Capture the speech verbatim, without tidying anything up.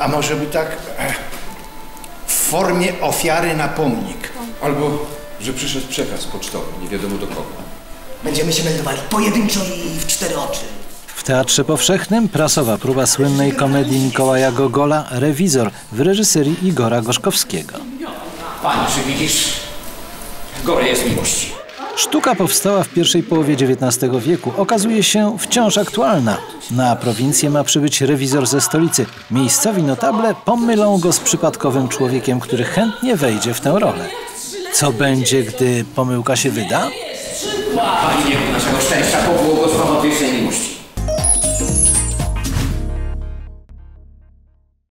A może by tak e, w formie ofiary na pomnik. Albo, że przyszedł przekaz pocztowy, nie wiadomo do kogo. Będziemy się meldowali pojedynczo i w cztery oczy. W Teatrze Powszechnym prasowa próba słynnej komedii Mikołaja Gogola „Rewizor” w reżyserii Igora Gorzkowskiego. Pani, czy widzisz? Gore jest miłości. Sztuka powstała w pierwszej połowie dziewiętnastego wieku. Okazuje się wciąż aktualna. Na prowincję ma przybyć rewizor ze stolicy. Miejscowi notable pomylą go z przypadkowym człowiekiem, który chętnie wejdzie w tę rolę. Co będzie, gdy pomyłka się wyda? Pani nie ma naszego szczęścia, pobłogosław od wiecznej miłości.